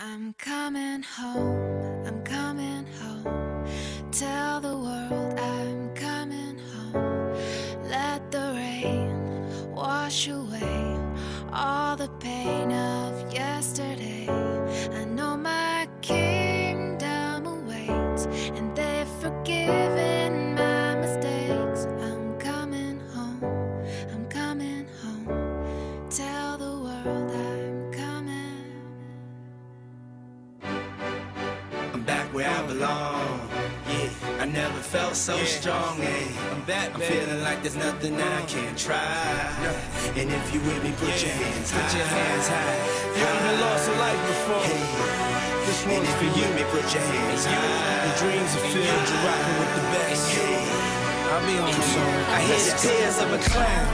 I'm coming home, I'm coming home. Tell the world I'm coming home. Let the rain wash away all the pain of yesterday. I know my kingdom awaits, and they've forgiven my mistakes. I'm coming home, I'm coming home. Tell the world I'm coming. I'm back where I belong. Yeah, I never felt so strong. I'm back, I'm feeling like there's nothing that I can't try. And if you with me, put your hands high. Put your hands high. You ever lost a life before? This one's for you. Put your hands high. The dreams are filled, you're rocking with the best. I'll be on the song. I hear the tears of a clown.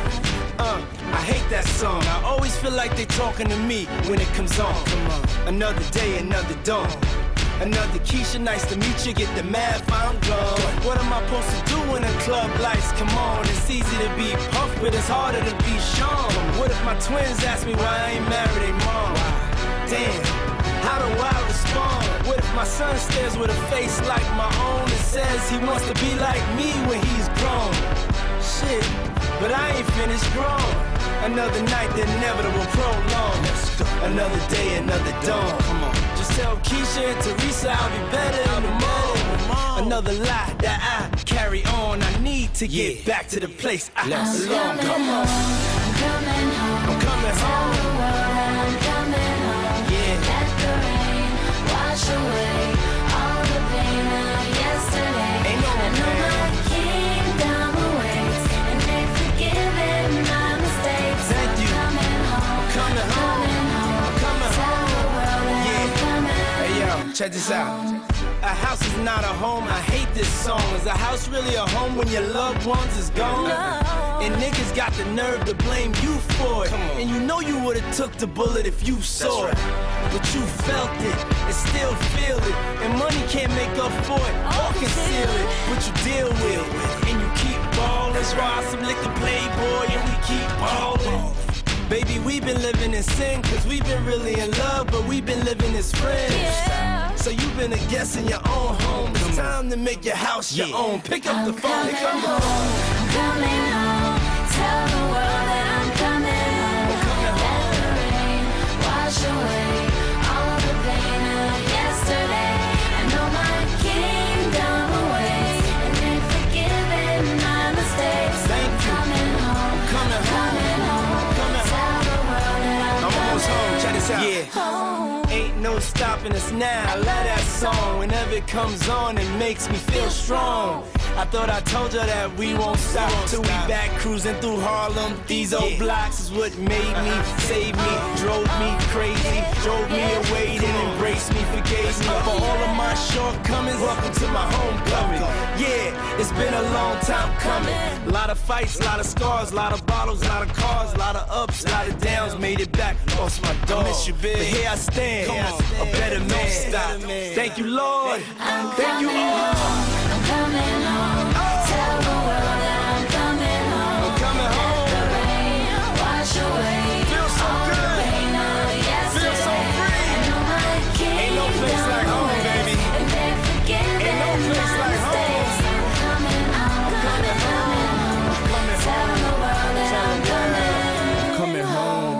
I hate that song. I always feel like they talking to me when it comes on. Another day, another dawn. Another Keisha, nice to meet you. Get the math, I'm gone. What am I supposed to do when the club lights come on? It's easy to be Puff, but it's harder to be Sean. What if my twins ask me why I ain't married their mom? Damn, how do I respond? What if my son stares with a face like my own and says he wants to be like me when he's grown? Shit, but I ain't finished grown. Another night, the inevitable prolong. Another day, another dawn. Come on. Just tell Keisha and Teresa I'll be better in the morning. Another lie that I carry on. I need to get back to the place I belong. Come on. I'm coming home. I'm coming home. Tell the world I'm coming home. Yeah. Let the rain wash away all the pain of yesterday. Ain't no I know pain. my kingdom awaits, and they've forgiven my mistakes. Thank you. I'm coming home. Coming home. I'm coming Tell home. the world that Yeah. I'm coming. Hey yo, check this out. A house is not a home, I hate this song. Is a house really a home when your loved ones is gone? And niggas got the nerve to blame you for it. And you know you would've took the bullet if you saw it. But you felt it and still feel it. And money can't make up for it or conceal it. But you deal with it and you keep ballin'. Ride some liquor playboy and we keep ballin'. Baby, we've been living in sin, cause we've been really in love, but we've been living as friends. So you've been a guest in your own home. It's time to make your house your own. Pick up the phone, pick up the phone. I'm coming home. Tell the world that I'm coming home. Let the rain wash away all the pain of yesterday. I know my kingdom awaits, and they've forgiven my mistakes. Thank you. Coming home. Coming home. Coming home. Coming Tell the world that I'm almost home, check this out. Yeah. home. Ain't no stopping us now. I love that song. Whenever it comes on, it makes me feel strong. I thought I told you that we won't stop till we back cruising through Harlem. These old blocks is what made me, saved me, drove me crazy, drove me away, then embraced me, forgave me for all of my shortcomings. Welcome to my homecoming. Yeah, it's been a long time coming. A lot of fights, a lot of scars, a lot of bottles, a lot of cars, a lot of ups, a lot of downs. Made it back, lost my dog. Miss you, big. But here I stand, a better man. Thank you, Lord. Thank you all. I'm coming home. Tell the world that I'm coming home. I'm coming home. Let the rain wash away Feels so all the good. pain of yesterday. Feels so free. I know my Ain't no place like home, baby. And they've forgiven Ain't no place my like home. mistakes. I'm coming home. coming home. Coming Tell the world that I'm coming. Coming home.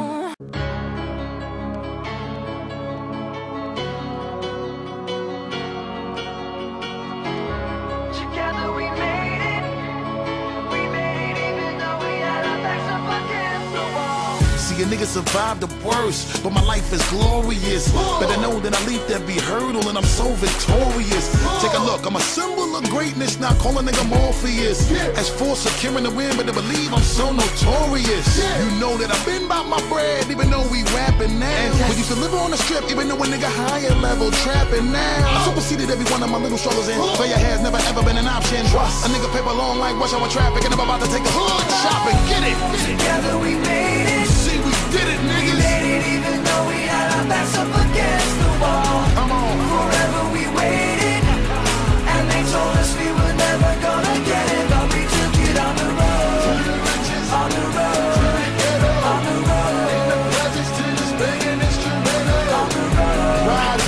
Together we made it. We made it even though we had our backs up against the wall. See, a nigga survived the worst, but my life is glorious. But I know that I leap every hurdle and I'm so victorious. Take a look, I'm a symbol of greatness, not call a nigga Morpheus. As for securing the win, but to believe I'm so notorious. You know that I've been about my bread, even though we rapping now. We used to live on the strip, even though a nigga higher level trapping now. I superseded every one of my little struggles and failure has never ever been an option. A nigga paper long like rush hour traffic and I'm about to take a hood shopping. Get it? Together we made it. See, we did it, We niggas. made it even though we had our backs up against the wall. Come on. Forever we waited, and they told us we were never gonna get it, but we took it on the road, on the road, on the road, on the road. Rise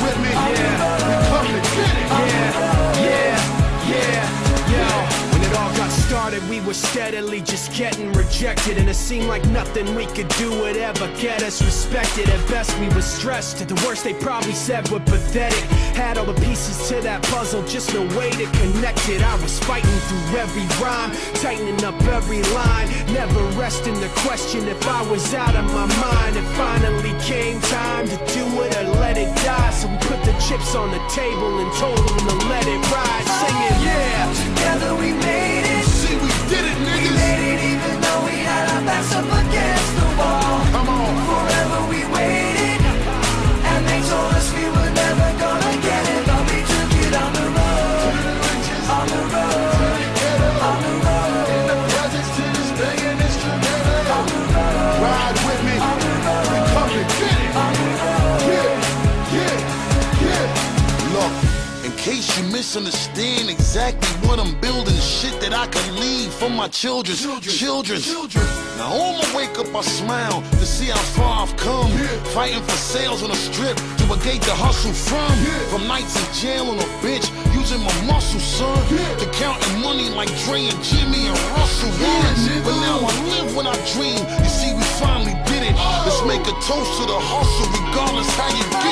were steadily just getting rejected, and it seemed like nothing we could do would ever get us respected. At best we were stressed, at the worst they probably said we're pathetic. Had all the pieces to that puzzle, just no way to connect it. I was fighting through every rhyme, tightening up every line, never resting the question if I was out of my mind. It finally came time to do it or let it die, so we put the chips on the table and told them to let it ride. Singing, yeah, together we made it. See, we did it, We niggas. made it even though we had our backs up against the wall. Come on. Forever we waited, and they told us we were never gonna get it, but we took it on the road, on the road, on the road. In the presence to this day and it's together. On the road, Ride with me. on the road, We come to get it. on the road. Yeah. Look, in case you misunderstand exactly what I'm building, shit that I can leave for my children. Now on my wake up I smile to see how far I've come. Fighting for sales on the strip to a gate to hustle from. From nights in jail on a bench, using my muscle, son. To counting money like Dre and Jimmy and Russell once. But now I live when I dream. You see, we finally did it. Let's make a toast to the hustle regardless how you get